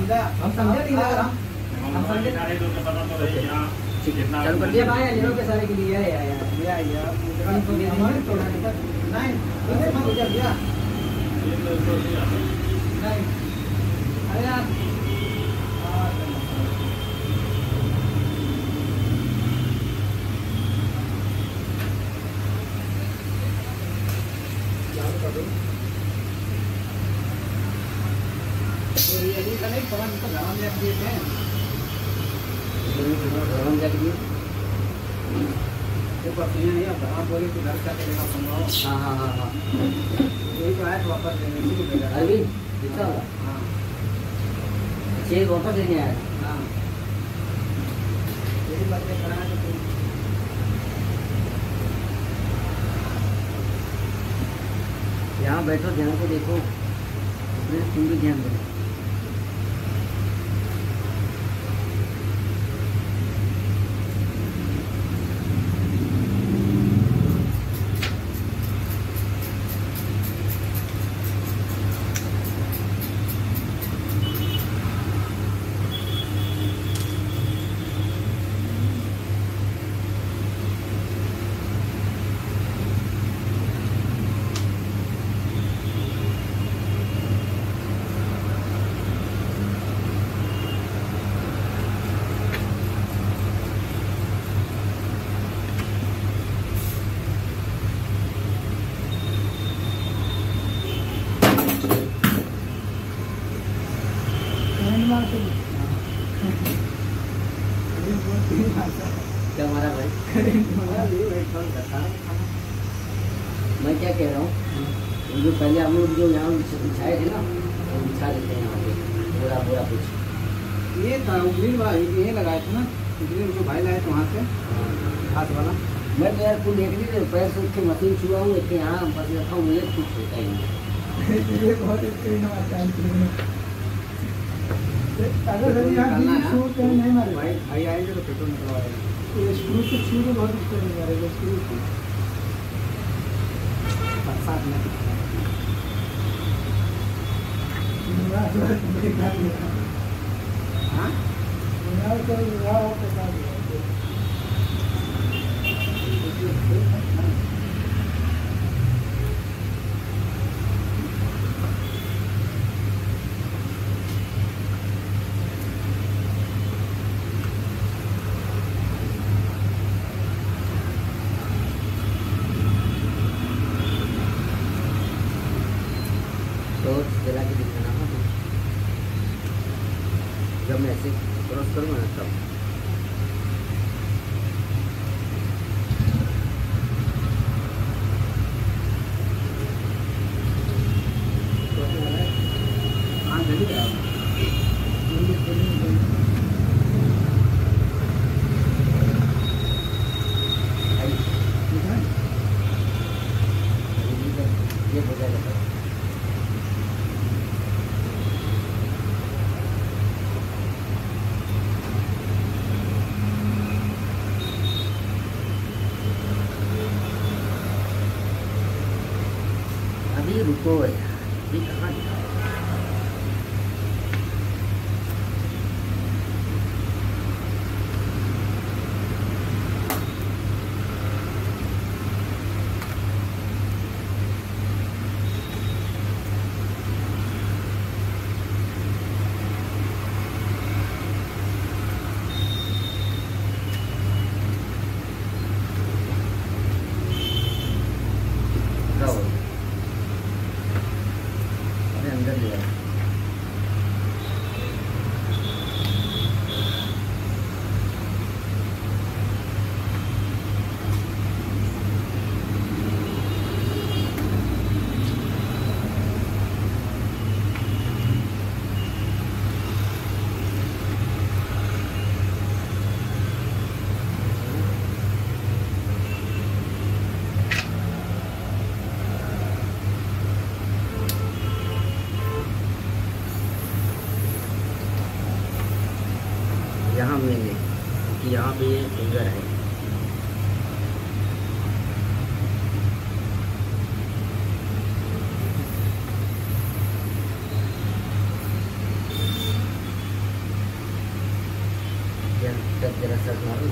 हम समझे नहीं लग रहा। हम समझे सारे लोग को पता तो है यहाँ कितना चलो कर दिया भाई हीरो के सारे के लिए यार हमारे तो नहीं इधर मत कर दिया नहीं अरे यार और ये नहीं कनेक्ट पवन तो घर में रख दिए थे घर में रख दिए तो पत्नियां नहीं अब आप बोले कि घर का चलेगा संभव। हाँ हाँ हाँ हाँ यही तो आया तो वापस लेने के लिए अरविंद कितना हुआ। हाँ चेक वापस लेने आया। हाँ यही बातें कराया तो तुम यहाँ बैठो ध्यान से देखो तुम भी ध्यान दो। क्या हमारा भाई मैं क्या कह रहा हूँ जो पहले हम लोग जो यहाँ बिछाए थे ना वो बिछा देते हैं यहाँ पे पूरा पूरा कुछ ये था उंगली वाला ये लगाए थे ना उंगली जो भाई लाए थे वहाँ से हाथ वाला। मैं तो यार कुल एक नहीं पैर से उठ के मशीन छुआ हूँ एक यहाँ बस रखा हूँ मुझे कुछ होता ही नहीं। ये बहुत अगर नहीं मारे भाई आएंगे तो पेट्रोल निकलवा देंगे। स्क्रू से छू तो बहुत स्क्रू नहीं मारेगा स्क्रू बरसात में हाँ जला के दिखाना है जब मैं ऐसे क्रॉस करूँगा ना तब हाँ जल्दी ये हो जाएगा। अभी रुको यार अभी कहाँ दिखा अंदर ले आओ। यहाँ मिलेंगे कि यहाँ पे ये फिंगर है। टच जरा सर्च मारो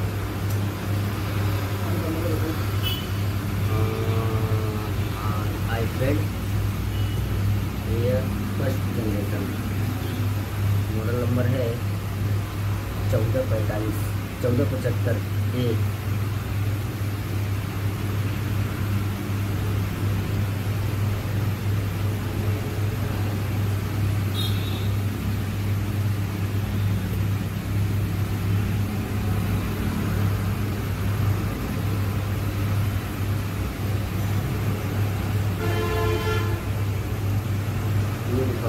iPad air first generation, model number है 1475 ये दिखाओ।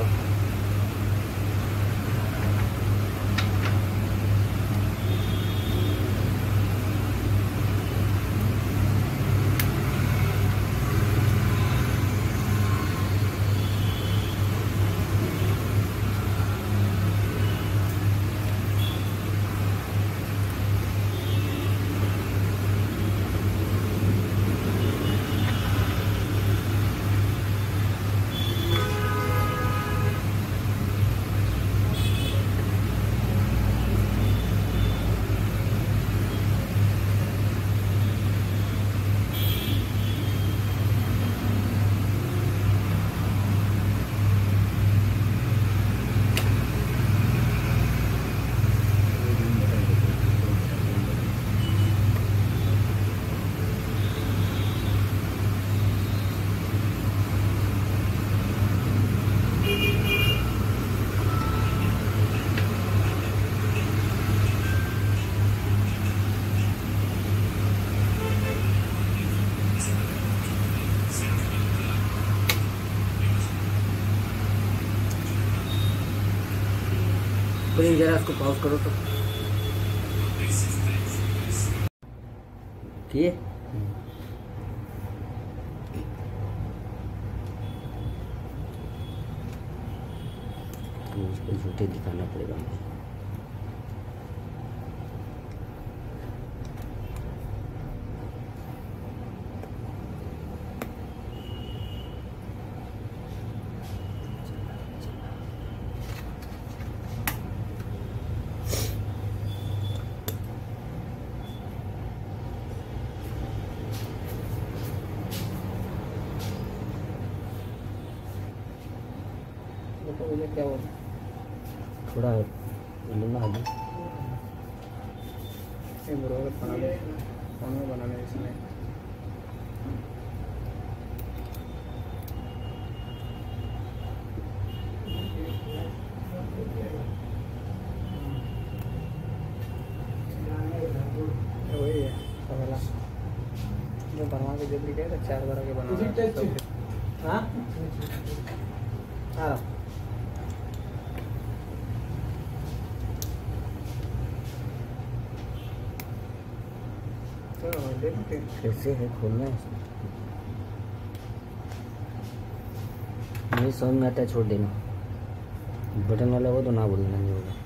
प्लीज जरा इसको पॉज करो तो किए उसको झूठे दिखाना पड़ेगा मुझे। तो क्या बोल थोड़ा लूँगा आगे बनाने इसमें वही है पहला जो बनवा के जल्दी गए 4 बार के बना। हाँ हाँ कैसे है खोलना है नहीं समझ में आता है, छोड़ देना। बटन वाला हो तो ना बोलना, नहीं होगा।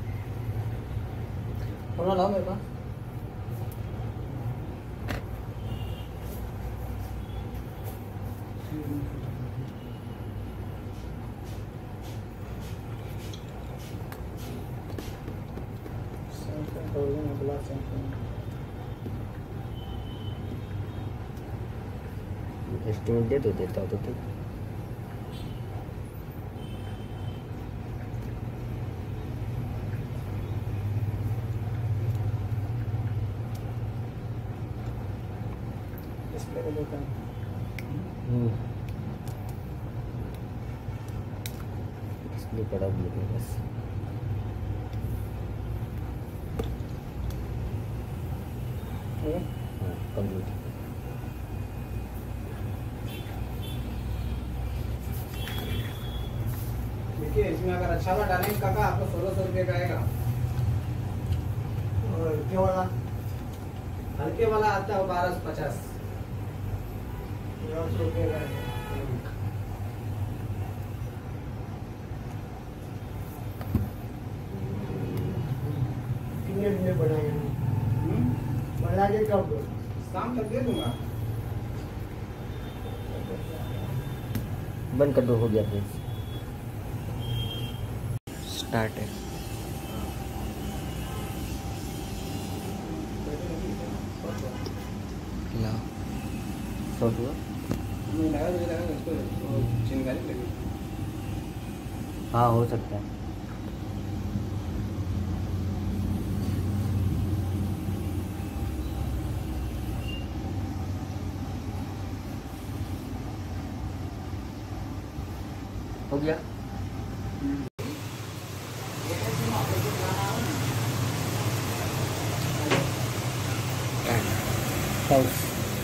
होना लाओ मेरे पास एस्टिमेट दे तो देता हो तो तू डिस्प्ले को देता हूँ। इसलिए पड़ा भी है बस। हाँ कंप्लीट। देखिए इसमें अगर अच्छा वाला डालेंगे काका आपको 1600 रुपये का आएगा। और हल्के वाला आता है 1250 रुपये का है। कितने बना के कब शाम तक दे दूंगा। बंद कर दो, हो गया प्लीज। स्टार्ट है। शॉर्ट हुआ। मैं लगा मुझे लगा उसको वो चिंगारी लगी। हाँ हो सकता है। हो गया। पाउस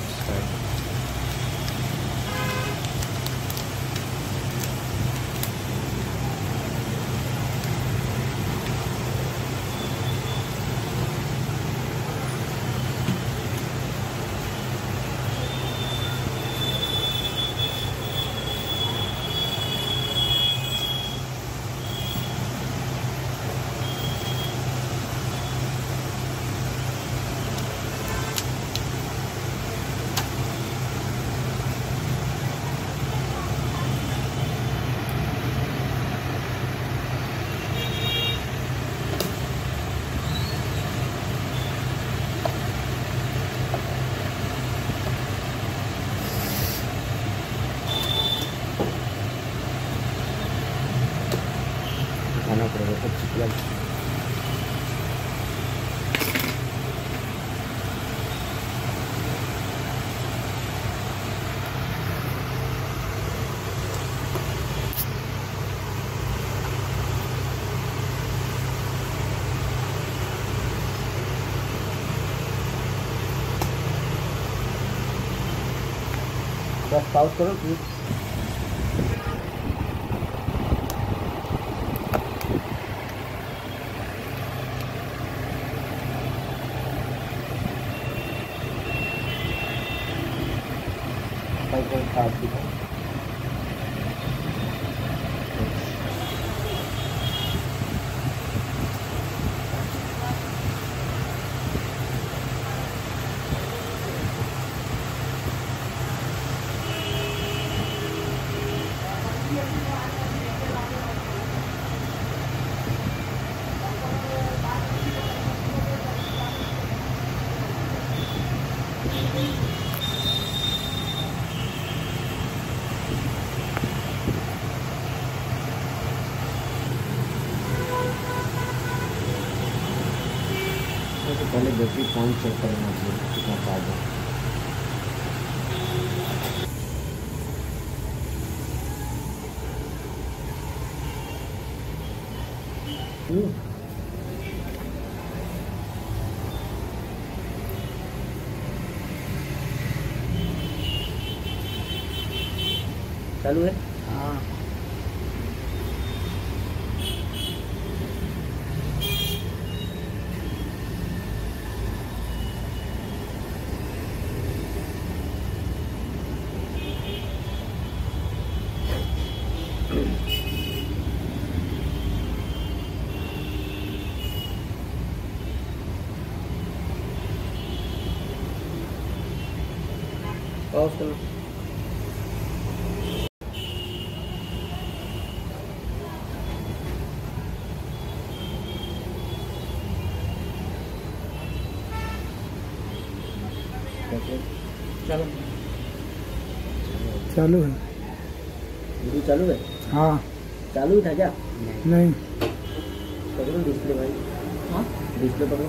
खाना पड़ेगा अच्छी क्वालिटी। बस पाउस करो प्लीज। तो पहले बैटरी पॉइंट चेक करना चाहिए कितना चार्ज है। चालू है। हाँ पाउस करो। चलो चालू है। वीडियो चालू है। हाँ चालू ही था क्या? नहीं पकड़ो डिस्प्ले भाई। हाँ डिस्प्ले पकड़ो।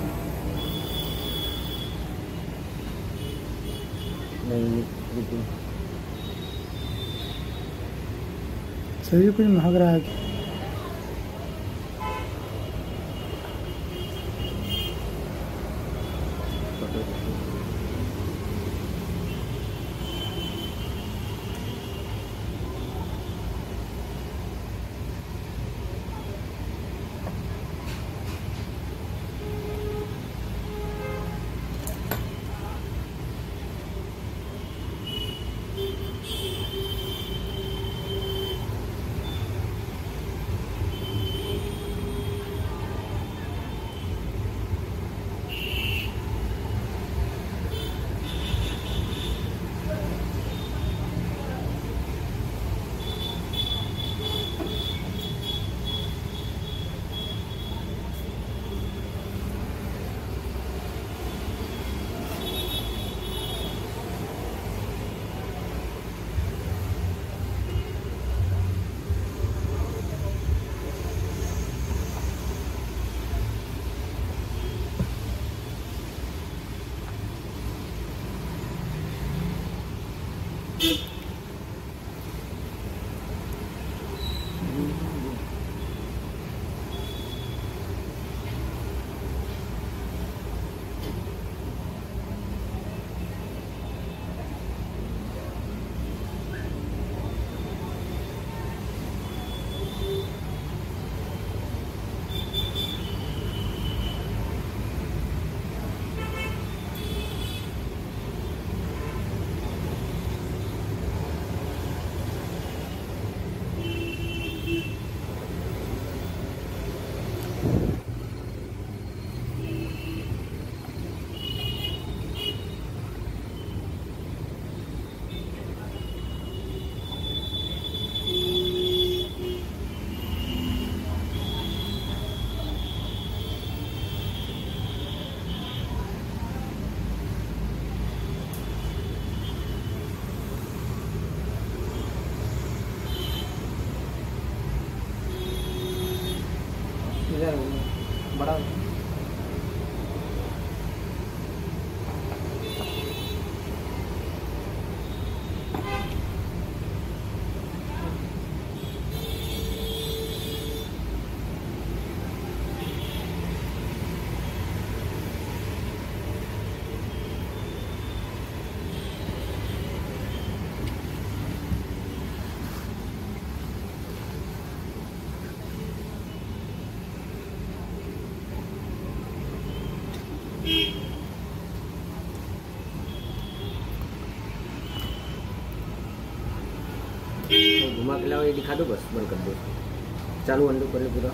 नहीं रुको। सही कुछ महक रहा है। इधर बड़ा तो घुमा के लाओ, ये दिखा दो, बस बंद कर दो। चालू अंडू कर लो पूरा।